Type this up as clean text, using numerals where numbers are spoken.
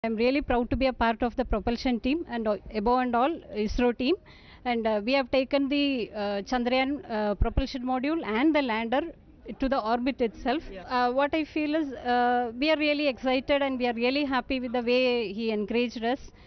I'm really proud to be a part of the propulsion team and above and all ISRO team. And we have taken the Chandrayaan propulsion module and the lander to the orbit itself. Yeah. What I feel is we are really excited and we are really happy with the way he encouraged us.